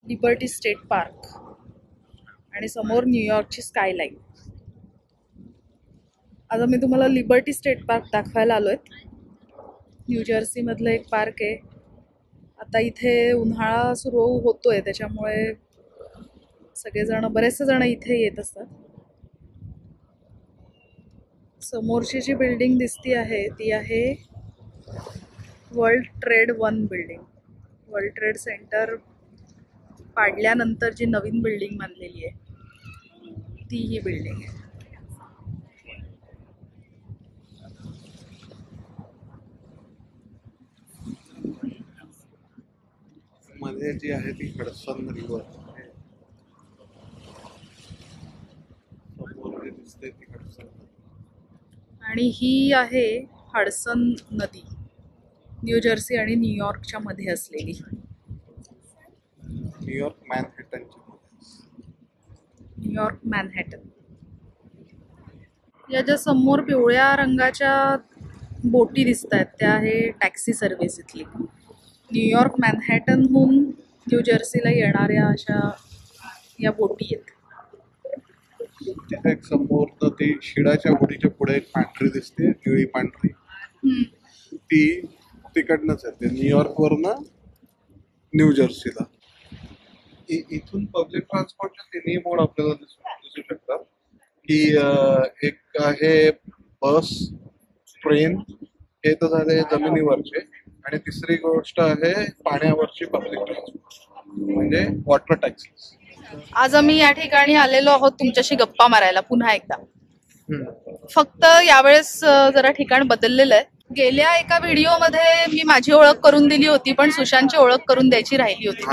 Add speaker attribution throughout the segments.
Speaker 1: Liberty state park आणि समोर न्यूयॉर्कची skyline. आता मी तुम्हाला लिबर्टी स्टेट पार्क दाखवायला आलोय. न्यूजर्सी मधलं एक पार्क आहे. आता इथे उन्हाळा सुरू होतोय त्याच्यामुळे बरेचसे जण इथे येत असतात. समोरची जी बिल्डिंग दिसती आहे ती आहे world trade 1 building. World trade centre पाडल्यानंतर जी नवीन बिल्डिंग बांधलेली आहे ती ही बिल्डिंग आहे.
Speaker 2: मध्ये जी आहे ती हडसन रिव्हर दिसते ती हडसन
Speaker 1: आणि ही आहे हडसन नदी. न्यूजर्सी आणि न्यूयॉर्कच्या मध्ये असलेली. New York Manhattan. या ज्या समोर पिवळ्या रंगाच्या बोटी दिसत आहेत त्या आहे टॅक्सी सर्व्हिस इथली. न्यूयॉर्क मॅनहॅटनहून न्यूजर्सीला येणाऱ्या अशा या बोटी आहेत.
Speaker 2: तिथे एक समोर तर ती शिडाच्या बोटीच्या पुढे एक पांढरी दिसते, निळी पांढरी. ती तिकडनंच येते न्यूयॉर्क वरनं न्यूजर्सीला. इथून पब्लिक ट्रान्सपोर्टचे तिन्ही मोड आपल्याला दिसू शकतात. की एक आहे बस, ट्रेन, हे तर झाले जमिनीवरचे. आणि तिसरी गोष्ट आहे पाण्यावरची पब्लिक ट्रान्सपोर्ट म्हणजे वॉटर टॅक्सी.
Speaker 1: आज आम्ही या ठिकाणी आलेलो आहोत तुमच्याशी गप्पा मारायला पुन्हा एकदा. फक्त यावेळेस जरा ठिकाण बदललेलं आहे. गेल्या एका व्हिडिओमध्ये मी माझी ओळख करून दिली होती पण सुशांतची ओळख करून द्यायची राहिली होती.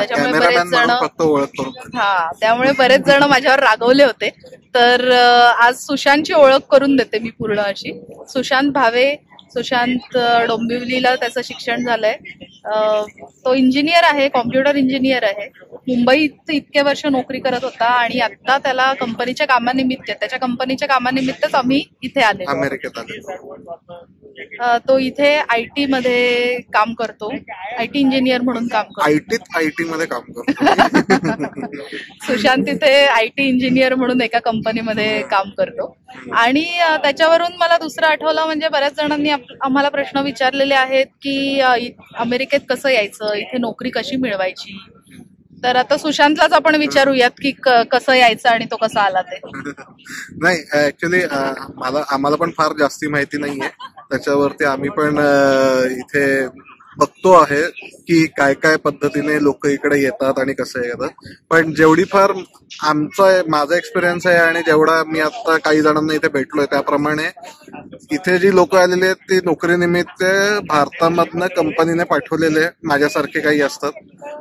Speaker 1: त्यामुळे बरेच जण माझ्यावर रागवले होते. तर आज सुशांतची ओळख करून देते मी पूर्ण अशी. सुशांत भावे. सुशांत डोंबिवलीला त्याचं शिक्षण झालंय. तो इंजिनियर आहे, कॉम्प्युटर इंजिनियर आहे. मुंबईत इतके वर्ष नोकरी करत होता आणि आता त्याला कंपनीच्या कामानिमित्तच आम्ही इथे आले.
Speaker 2: अमेरिकेत आले.
Speaker 1: तो इथे IT मध्ये काम करतो. IT इंजिनियर म्हणून काम करतो.
Speaker 2: IT मध्ये काम करतो.
Speaker 1: सुशांत इथे IT इंजिनियर म्हणून एका कंपनीमध्ये काम करतो. आणि त्याच्यावरून मला दुसरं आठवलं म्हणजे बऱ्याच जणांनी आम्हाला प्रश्न विचारलेले आहेत की अमेरिकेत कसं यायचं, इथे नोकरी कशी मिळवायची. तर आता सुशांतलाच आपण विचारूयात की कसं यायचं आणि तो कसा आला ते.
Speaker 2: नाही, ऍक्च्युली आम्हाला पण फार जास्ती माहिती नाहीये त्याच्यावरती. आम्ही पण इथे बघतो आहे की काय काय पद्धतीने लोक इकडे येतात आणि कसं येतात. पण जेवढी फार माझा एक्सपिरियन्स आहे आणि जेवढा मी आता काही जणांना इथे भेटलोय त्याप्रमाणे इथे जी लोक आलेली आहेत ती नोकरीनिमित्त भारतामधनं कंपनीने पाठवलेले माझ्यासारखे काही असतात.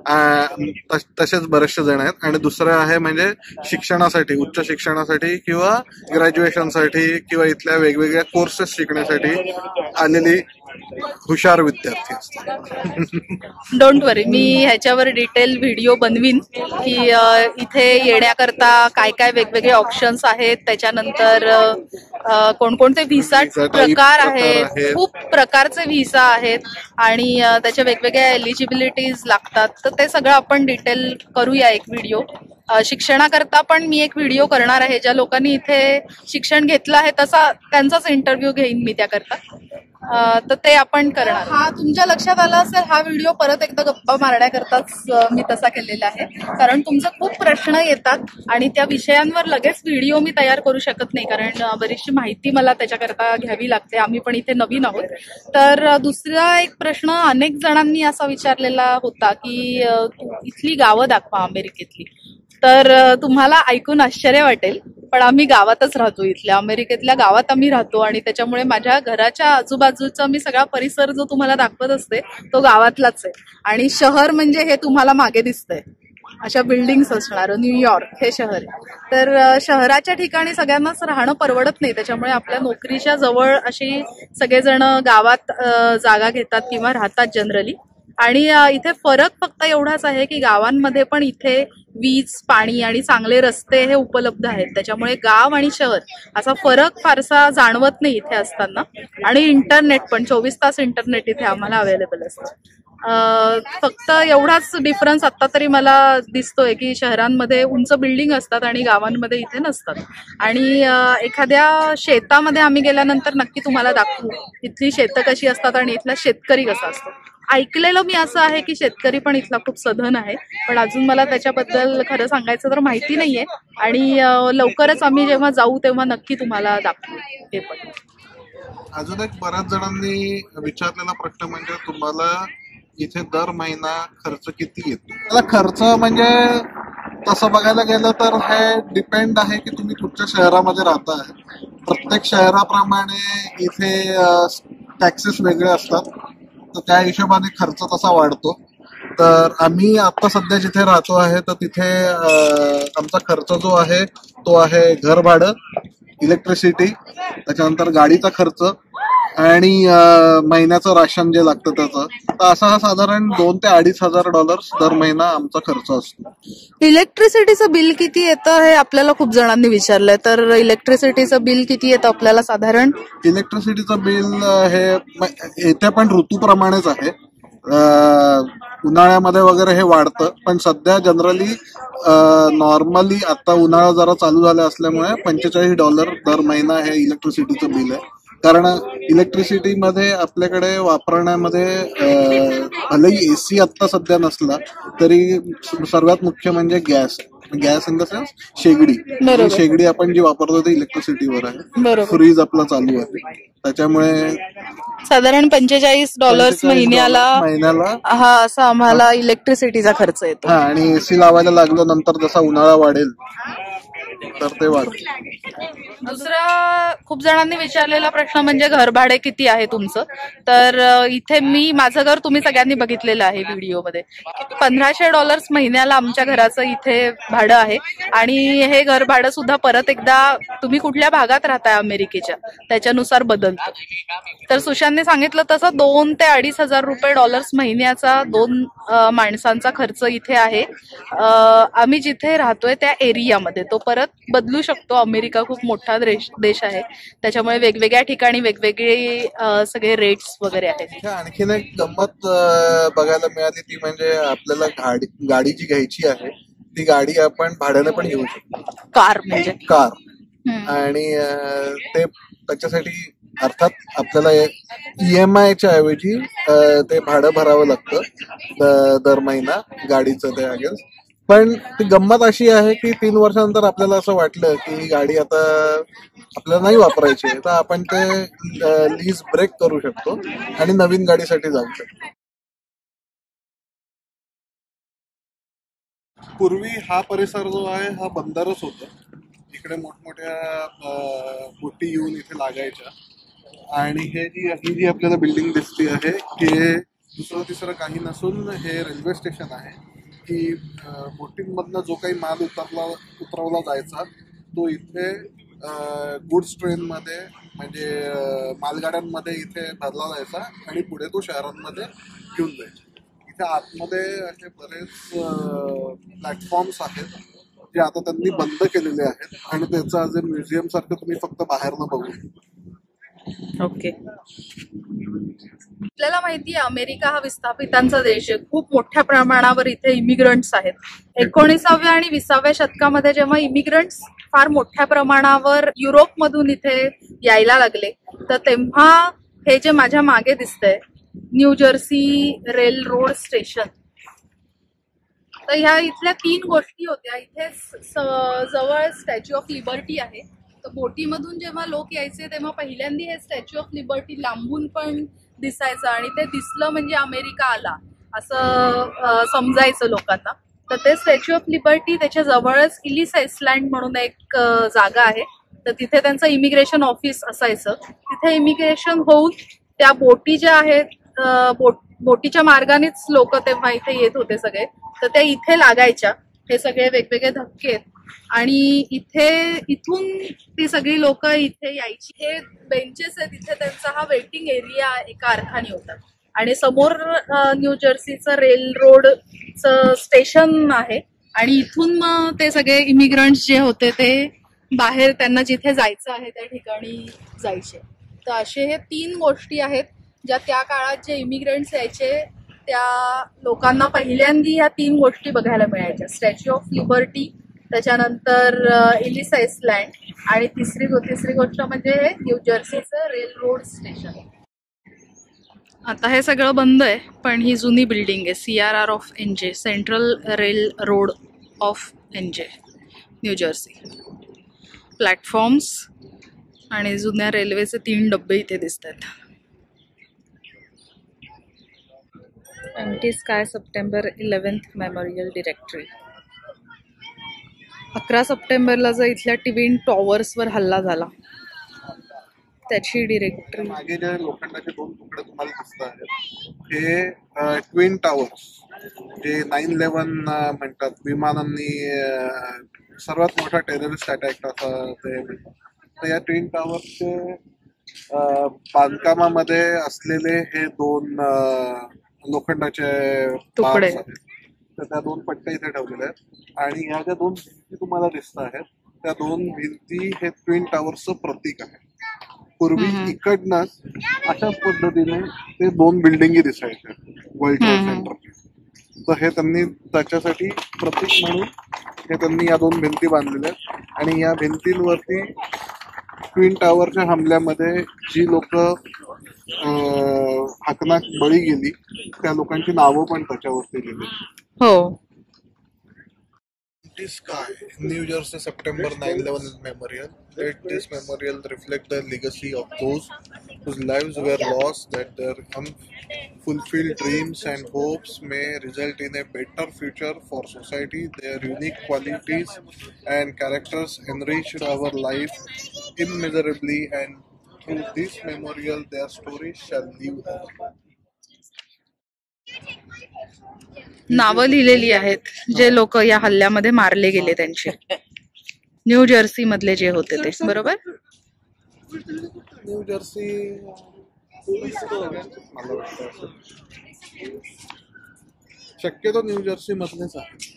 Speaker 2: तसेच बरेचसे जण आहेत. आणि दुसरं आहे म्हणजे शिक्षणासाठी, उच्च शिक्षणासाठी किंवा ग्रॅज्युएशनसाठी किंवा इथल्या वेगवेगळ्या कोर्सेस शिकण्यासाठी आलेली हुशार विद्यार्थी असतात.
Speaker 1: डोंट वरी, मी ह्याच्यावर डिटेल व्हिडिओ बनवीन की इथे येण्याकरता काय काय वेगवेगळे ऑप्शन्स आहेत. त्याच्यानंतर कोणकोणते व्हिसा प्रकार आहेत. खूप प्रकारचे व्हिसा आहेत आणि त्याच्या वेगवेगळ्या एलिजिबिलिटीज लागतात. तर ते सगळं आपण डिटेल करूया एक व्हिडिओ. शिक्षणाकरता पण मी एक व्हिडिओ करणार आहे. ज्या लोकांनी इथे शिक्षण घेतलं आहे त्यांचाच इंटरव्ह्यू घेईन मी त्याकरता. तर ते आपण करणार. हा तुमच्या लक्षात आला असेल, हा व्हिडिओ परत एकदा गप्पा मारण्याकरताच मी तसा केलेला आहे. कारण तुमचे खूप प्रश्न येतात आणि त्या विषयांवर लगेच व्हिडिओ मी तयार करू शकत नाही कारण बरीचशी माहिती मला त्याच्याकरता घ्यावी लागते. आम्ही पण इथे नवीन आहोत. तर दुसरा एक प्रश्न अनेक जणांनी असा विचारलेला होता की इथली गावं दाखवा अमेरिकेतली. तर तुम्हाला ऐकून आश्चर्य वाटेल पण आम्ही गावातच राहतो. इथल्या अमेरिकेतल्या गावात आम्ही राहतो आणि त्याच्यामुळे माझ्या घराच्या आजूबाजूचा मी सगळा परिसर जो तुम्हाला दाखवत असते तो गावातलाच आहे. आणि शहर म्हणजे हे तुम्हाला मागे दिसतंय अशा बिल्डिंग्स असणार न्यूयॉर्क हे शहर आहे. तर शहराच्या ठिकाणी सगळ्यांनाच राहणं परवडत नाही. त्याच्यामुळे आपल्या नोकरीच्या जवळ अशी सगळेजण गावात जागा घेतात किंवा राहतात जनरली. आणि इथे फरक फक्त एवढाच आहे की गावांमध्ये पण इथे वीज, पाणी आणि चांगले रस्ते हे उपलब्ध आहेत. त्याच्यामुळे गाव आणि शहर असा फरक फारसा जाणवत नाही इथे असताना. आणि इंटरनेट पण 24 तास इंटरनेट इथे आम्हाला अवेलेबल असतं. फक्त एवढाच डिफरन्स आता तरी मला दिसतोय की शहरांमध्ये उंच बिल्डिंग असतात आणि गावांमध्ये इथे नसतात. आणि एखाद्या शेतामध्ये आम्ही गेल्यानंतर नक्की तुम्हाला दाखवू इथली शेतं कशी असतात आणि इथला शेतकरी कसा असतो. ऐकलेलं मी असं आहे की शेतकरी पण इथला खूप सधन आहे, पण अजून मला त्याच्याबद्दल खरं सांगायचं तर माहिती नाहीये. आणि लवकरच आम्ही जेव्हा जाऊ तेव्हा नक्की तुम्हाला दाखवू हे पण.
Speaker 2: अजून एक बऱ्याच जणांनी विचारलेला प्रश्न म्हणजे तुम्हाला इथे दर महिना खर्च किती येतो. त्याला खर्च म्हणजे तसं बघायला गेलं तर हे डिपेंड आहे की तुम्ही कुठच्या शहरामध्ये राहता आहे. प्रत्येक शहराप्रमाणे इथे टॅक्सेस वेगळे असतात, तर त्या हिशोबाने खर्च तसा वाढतो. तर आम्ही आता सध्या जिथे राहतो आहे तर तिथे आमचा खर्च जो आहे तो आहे घर भाडं, इलेक्ट्रिसिटी, त्याच्यानंतर गाडीचा खर्च आणि महिन्याचं राशन जे लागतं त्याचं. तर असा हा साधारण $2,000 ते $2,500 दर महिना आमचा खर्च असतो.
Speaker 1: इलेक्ट्रिसिटीचं बिल किती येतं हे आपल्याला खूप जणांनी विचारलंय, तर इलेक्ट्रिसिटीचं बिल किती येतं आपल्याला साधारण?
Speaker 2: इलेक्ट्रिसिटीचं बिल हे येत्या पण ऋतूप्रमाणेच आहे. उन्हाळ्यामध्ये वगैरे हे वाढतं, पण सध्या जनरली नॉर्मली आता उन्हाळा जरा चालू झाला असल्यामुळे $45 दर महिना हे इलेक्ट्रिसिटीचं बिल आहे. कारण इलेक्ट्रिसिटीमध्ये आपल्याकडे वापरण्यामध्ये भलेही एसी आता सध्या नसला तरी सर्वात मुख्य म्हणजे गॅस इन द सेन्स शेगडी. शेगडी आपण जी वापरतो ती इलेक्ट्रिसिटीवर आहे. फ्रीज आपला चालू आहे, त्याच्यामुळे
Speaker 1: साधारण $45 महिन्याला हा असा आम्हाला इलेक्ट्रिसिटीचा खर्च येतो.
Speaker 2: आणि एसी लावायला लागलो नंतर जसा उन्हाळा वाढेल तर ते वाढेल.
Speaker 1: दुसरा खूप जणांनी विचारलेला प्रश्न म्हणजे घर भाडे किती आहे तुमचं. तर इथे माझं घर तुम्ही सगळ्यांनी बघितलेलं आहे व्हिडिओमध्ये. $1,500 महिन्याला आमच्या घराचं इथे भाडं आहे. आणि हे घर भाडं सुद्धा परत एकदा तुम्ही कुठल्या भागात राहताय अमेरिकेच्या त्याच्यानुसार बदलतं. तर सुशांतने सांगितलं तसं $2,000 ते $2,500 महिन्याचा 2 माणसांचा खर्च इथे आहे. आम्ही जिथे राहतोय त्या एरियामध्ये तो परत बदलू शकतो. अमेरिका खूप मोठा देश आहे, त्याच्यामुळे वेगवेगळ्या ठिकाणी वेगवेगळे सगळे रेट्स वगैरे आहेत.
Speaker 2: आणखीन एक गंमत बघायला मिळाली ती म्हणजे आपल्याला गाडी जी घ्यायची आहे ती गाडी आपण भाड्याने पण घेऊ शकतो.
Speaker 1: कार म्हणजे
Speaker 2: कार. आणि ते त्याच्यासाठी अर्थात आपल्याला EMIच्या ऐवजी ते भाडं भरावं लागतं दर महिना गाडीचं ते अगेन्स्ट. पण ती गंमत अशी आहे की 3 वर्षानंतर आपल्याला असं वाटलं की ही गाडी आता आपल्याला नाही वापरायची, तर आपण ते लीज ब्रेक करू शकतो आणि नवीन गाडीसाठी जाऊ शकतो. पूर्वी हा परिसर जो आहे हा बंदरच होता. इकडे मोठमोठ्या बोटी येऊन इथे लागायच्या. आणि ही जी आपल्याला बिल्डिंग दिसते आहे हे दुसरं तिसरं काही नसून हे रेल्वे स्टेशन आहे. की बोटींमधनं जो काही माल उतरवला जायचा तो इथे गुड्स ट्रेनमध्ये म्हणजे मालगाड्यांमध्ये इथे भरला जायचा आणि पुढे तो शहरांमध्ये घेऊन जायचा. इथे आतमध्ये असे बरेच प्लॅटफॉर्म्स आहेत जे आता त्यांनी बंद केलेले आहेत आणि त्याचं आज म्युझियम सारखं तुम्ही फक्त बाहेरनं बघू.
Speaker 1: ओके. आपल्याला माहिती आहे अमेरिका हा विस्थापितांचा देश आहे. खूप मोठ्या प्रमाणावर इथे इमिग्रंट्स आहेत. 19व्या आणि 20व्या शतकामध्ये जेव्हा इमिग्रंट्स फार मोठ्या प्रमाणावर युरोपमधून इथे यायला लागले तर तेव्हा हे जे माझ्या मागे दिसतंय New Jersey railroad station, तर ह्या इथल्या 3 गोष्टी होत्या. इथे जवळ स्टॅच्यू ऑफ लिबर्टी आहे. तर बोटीमधून जेव्हा लोक यायचे तेव्हा पहिल्यांदा हे स्टॅच्यू ऑफ लिबर्टी लांबून पण दिसायचं आणि ते दिसलं म्हणजे अमेरिका आला असं समजायचं लोकांना. तर ते स्टॅच्यू ऑफ लिबर्टी त्याच्या जवळच इलिस आयलँड म्हणून एक जागा आहे. तर तिथे त्यांचं इमिग्रेशन ऑफिस असायचं. तिथे इमिग्रेशन होऊन त्या बोटी ज्या आहेत बोटीच्या मार्गानेच लोक तेव्हा इथे येत होते सगळे. तर त्या इथे लागायच्या. हे सगळे वेगवेगळे धक्के आणि इथून ती सगळी लोक इथे यायची. हे बेंचेस आहेत, इथे त्यांचा हा वेटिंग एरिया एका अर्थाने होता. आणि समोर न्यू जर्सीचं रेल रोडचं स्टेशन आहे आणि इथून मग ते सगळे इमिग्रंट्स जे होते ते बाहेर त्यांना जिथे जायचं आहे त्या ठिकाणी जायचे. तर असे हे 3 गोष्टी आहेत ज्या त्या काळात जे इमिग्रंट्स यायचे त्या लोकांना पहिल्यांदा ह्या 3 गोष्टी बघायला मिळायच्या. स्टॅच्यू ऑफ लिबर्टी, त्याच्यानंतर एलिस आयलँड आणि तिसरी गोष्ट म्हणजे हे न्यू जर्सीचं रेल रोड स्टेशन. आता हे सगळं बंद आहे पण ही जुनी बिल्डिंग आहे, CRR of NJ, central railroad of NJ, New Jersey. Platforms आणि जुन्या रेल्वेचे 3 डब्बे इथे दिसतात. Empty sky September 11th memorial directory. 11 सप्टेंबरला जो इथल्या ट्विन टॉवर्सवर हल्ला झाला त्याची डिरेक्टरी.
Speaker 2: मागे जे लोखंडाचे 2 तुकडे तुम्हाला दिसत आहेत हे ट्विन टॉवर्स, जे 9/11 म्हणतात, विमानांनी सर्वात मोठा टेररिस्ट अटॅक असा ते. तर या ट्विन टॉवर्सचे बांधकामामध्ये असलेले हे 2 लोखंडाचे
Speaker 1: तुकडे
Speaker 2: आहेत. तर त्या 2 पट्ट्या इथे ठेवलेल्या आहेत आणि ह्या ज्या 2 भिंती तुम्हाला दिसत आहेत त्या 2 भिंती हे ट्विन टॉवर्सचं प्रतीक आहे. पूर्वी इकडनंच अशाच पद्धतीने ते 2 बिल्डिंगी दिसायच्या वर्ल्ड ट्रेड सेंटरच्या. तर हे त्यांनी त्याच्यासाठी प्रतीक म्हणून हे त्यांनी या 2 भिंती बांधलेल्या आहेत आणि या भिंतींवरती ट्विन टॉवरच्या हमल्यामध्ये जी लोक हकनाक बळी गेली त्या लोकांची नावं पण त्याच्यावरती लिहिली.
Speaker 1: हो.
Speaker 2: Sky, New Jersey, September 9/11 Memorial. Let this memorial reflect the legacy of those whose lives were lost, that their unfulfilled dreams and hopes may result in a better future for society. Their unique qualities and characters enriched our life immeasurably, and through this memorial, their stories shall live on.
Speaker 1: नावं लिहिलेली आहेत जे लोक या हल्ल्यामध्ये मारले गेले त्यांचे, न्यू जर्सी मधले जे होते ते. बरोबर.
Speaker 2: न्यू जर्सी शक्यतो न्यू जर्सी मधलेच आहे.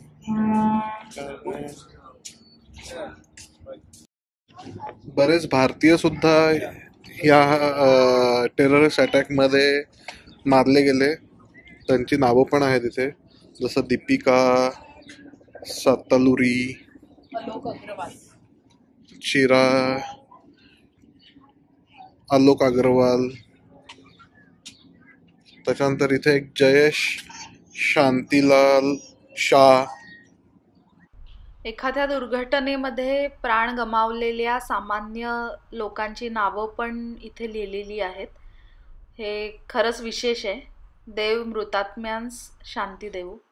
Speaker 2: बरेच भारतीय सुद्धा या टेररिस्ट अटॅक मध्ये मारले गेले. त्यांची नावं पण आहेत इथे, जसं दीपिका सातलुरी, चिरा, आलोक अग्रवाल. त्याच्यानंतर इथे एक जयेश शांतीलाल शाह.
Speaker 1: एखाद्या दुर्घटनेमध्ये प्राण गमावलेल्या सामान्य लोकांची नावं पण इथे लिहिलेली आहेत. हे खरंच विशेष आहे. देव मृतात्म्यांस शांती देऊ.